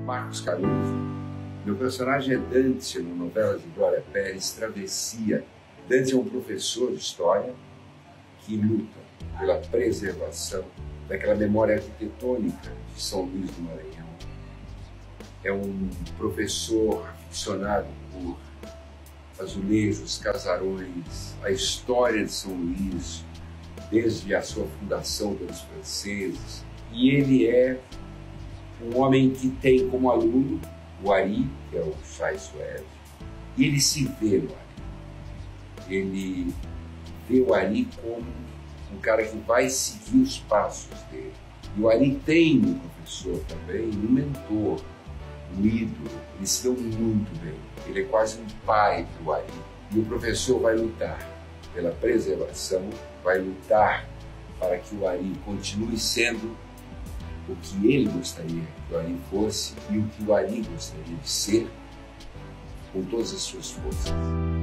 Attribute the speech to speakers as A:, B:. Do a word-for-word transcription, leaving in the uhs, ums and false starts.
A: Marcos Caruso. Meu personagem é Dante, na novela de Glória Pérez, Travessia. Dante é um professor de história que luta pela preservação daquela memória arquitetônica de São Luís do Maranhão. É um professor aficionado por azulejos, casarões, a história de São Luís, desde a sua fundação pelos franceses. E ele é um homem que tem como aluno o Ari, que é o Chay Suede, e ele se vê no Ari. Ele vê o Ari como um cara que vai seguir os passos dele. E o Ari tem um professor também, um mentor, um ídolo. Ele se deu muito bem. Ele é quase um pai para o Ari. E o professor vai lutar pela preservação, vai lutar para que o Ari continue sendo o que ele gostaria que o Ari fosse e o que o Ari gostaria de ser com todas as suas forças.